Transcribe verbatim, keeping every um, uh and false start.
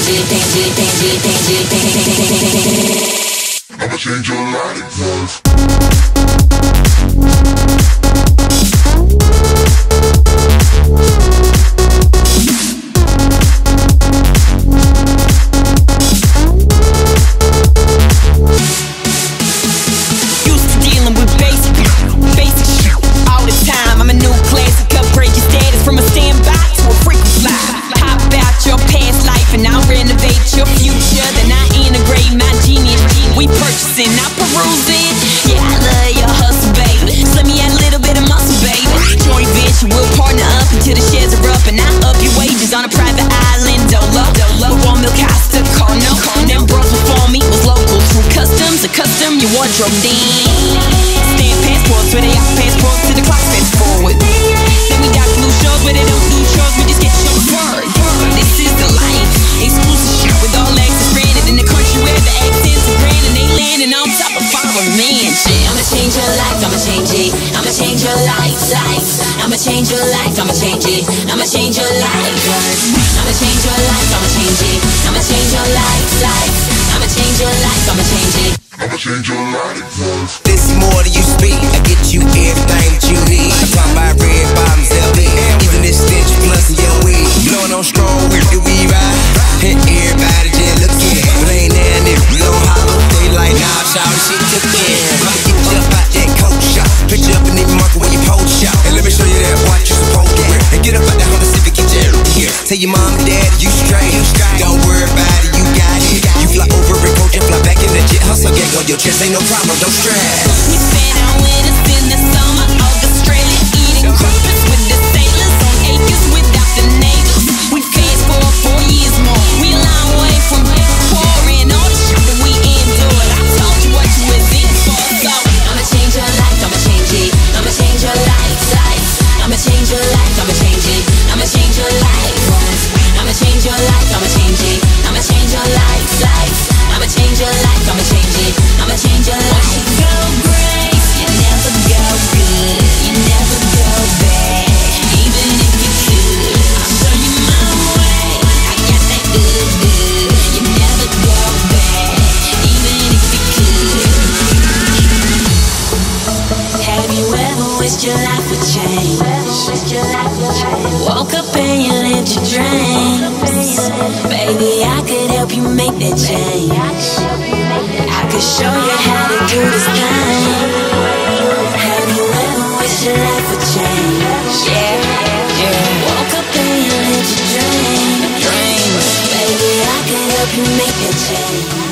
I'ma change your life, love. Not perusing, yeah, I love your hustle, baby. So let me add a little bit of muscle, baby. Joint venture, we'll partner up until the shares are up, and I up your wages on a private island, Dolo. With one milk house to Carno. Them bros before me was local, true customs, a custom your wardrobe then. Stamp passports where they out passports to the clock fast forward. Then we got blue shows where they don't do shows, we just get shows word. This is the life, exclusive shit with all access granted in the country where the accents are granted and they landing on top of our mansion. I'ma change your life, I'ma change it. I'ma change your life, life. I'ma change your life, I'ma change it. I'ma change your life, I'ma change your life, I'ma change it. I'ma change your life, life. I'ma change your life, I'ma change it. I'ma change your life, love. Listen more than you speak, I get you everything that you need. I'm talking about red bottoms, L B, even this stench plus your weed. Blowing on strong with the weed ride, and everybody just looking. But ain't there, nigga, we don't holler. They like, nah, shout the shit took in. About to get you up out that coat shop, put you up in the market where you pole shop, and let me show you that watch you supposed to wear. And get up out that Honda Civic, get your here. Tell your mom and dad you straight. Don't worry about it, you got it. You fly over and coach and fly back in the jet. Hustle gang on your chest, ain't no problem, don't stress. We spent our winters in the summer, Australia, eating crumpets with the sailors on acres without the neighbors. We fast forward four years more, we a long way from poor and all the shit that we endured. I told you what you was in for, so I'ma change your life, I'ma change it. I'ma change your life, life. I'ma change your life, I'ma change it. I'ma change your life, I'ma change your life, I'ma change it. I'ma change your life, life. I'ma change your life, I'ma change it. I'ma change your life. Once you go great, you never go good. You never go bad, even if you could. I'll show you my way, I got that good, good. You never go bad, even if you could. Have you ever wished your life would change? Woke up and you lived your dreams. Baby, I could help you make that change. I could show you how to do this thing. Have you ever wished your life would change? Yeah, yeah. Woke up and you lived your dream. Baby, I could help you make that change.